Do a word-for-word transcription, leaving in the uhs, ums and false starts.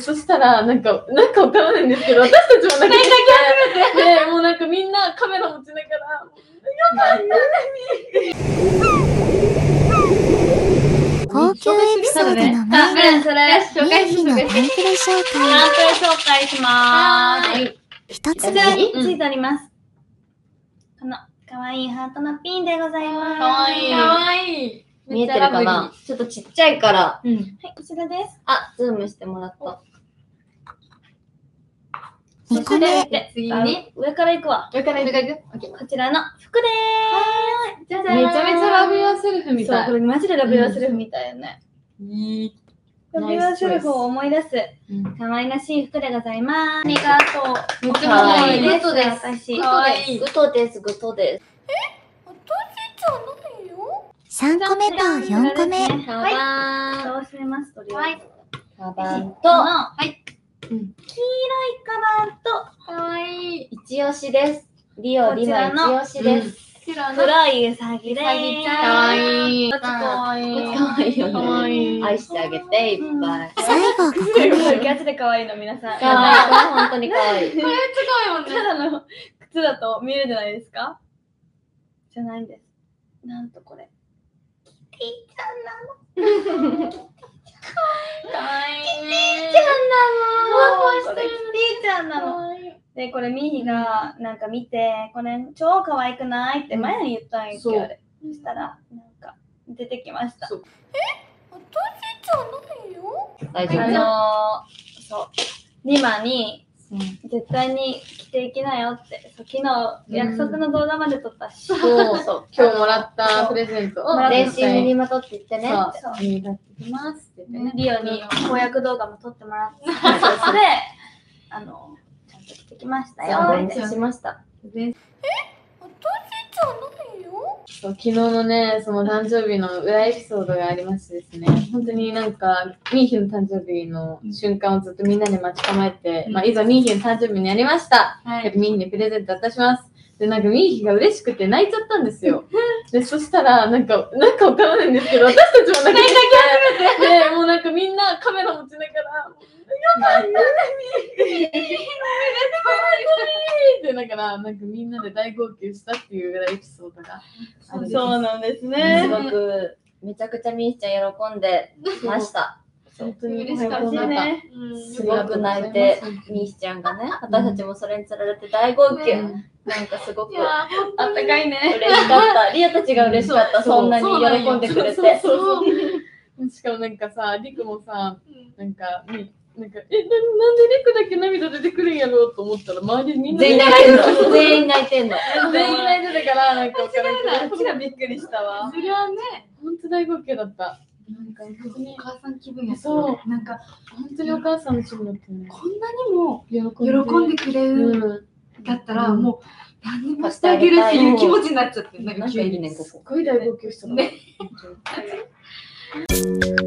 そしたら、なんか、なんかわからないんですけど、私たちもなんか、で、もうなんかみんなカメラ持ちながら、やばい、 高級エピソードの前に、 それ、紹介して、紹介して。 ミーヒのタンプル紹タンプル紹介しまーす。 介。一つこちらに目、 ついております。この、かわいいハートのピンでございます。 かわいい。 かわいい。 見えてるかな？ちょっとちっちゃいから。 うん。 はい、こちらです。 あ、ズームしてもらった。 二個目、 で、 次に、 上から行くわ。 上から行く。 こちらの服でーす。じゃじゃーん。 めちゃめちゃラブユアセルフみそう、 たい。 これマジでラブユアセルフみたいよね。 いい。 ラブユアセルフを思い出す、 うん可愛らしい服でございます。ありがとう。 めっちゃ可愛いググッッドです。 私。 かわいい。 グトです、グトです。 三個目と四個目、 カはい。 バン。 蓋を閉めます、とりあえず。 カバンと、 と、 はい。 うん黄色いカバンと、 かわいい。 一押しです。リオ、リマ一押しです。 白の黒いウサギでーす。 かわいい。 かわいい。 かわいいよかわいね。 い。 愛してあげて、いっぱい。 最後五個目、 ガチで可愛いの、皆さん。 かわいい。これ本当にかわいい。 これすごいもんね。 ただの靴だと見えるじゃないですか？じゃないんです。なんとこれ。キティちゃんなの。 かわいいね。 ちゃんなの。 ふわふわしてるキティちゃんなの。で、これミーヒがなんか見て、これ超可愛くないって前に言ったんですよ、あれ。そしたら、なんか出てきました。 そう大丈夫。 あのー、そう。リマに、絶対に着ていきなよって、そう昨日約束の動画まで撮ったし、 そうそう。 今日もらったプレゼントを全身身にまとって言ってね。 そう、身にまとってきますって言ってね。 リオに公約動画も撮ってもらって、それで、あの、ちゃんと着てきましたよおって。 願いしました。 そう昨日のね、その誕生日の裏エピソードがありましてですね、本当になんか、ミーヒの誕生日の瞬間をずっとみんなで待ち構えて、まあ、いざミーヒの誕生日になりました。 はいミーヒにプレゼント渡します。で、なんかミーヒが嬉しくて泣いちゃったんですよ。で、そしたら、なんか、なんかわからないんですけど、私たちも泣き始めて、で、もうなんかみんなカメラ持ちながら、やばい、やばい、ってだからなんかみんなで大号泣したっていうぐらいエピソードがある。 そうなんですね。 すごく、めちゃくちゃみーちゃん喜んでました。 本当に嬉しかったね。 すごく泣いて、みーちゃんがね、私たちもそれにつられて大号泣。なんかすごくあったかいね。 嬉しかった。リアたちが嬉しかった。そんなに喜んでくれて。 そうそうそうしかもなんかさ、リクもさ、なんか、みなんか、え、な、なんでリクだけ涙出てくるんやろうと思ったら、周りみんな全員泣いてんの。全員泣いてんの。 全員泣いてたから、なんかわからんけど、 こっちがびっくりしたわ。 それはね、ほんと大号泣だった。なんか本当にお母さん気分やった。 そうなんか本当にお母さんの気分だったね。 こんなにも喜喜んでくれるうんだったら、 うんもう何でもしてあげるっていう気持ちになっちゃって、なんか急にね、ここ。 すごい大号泣したから。 ね本当に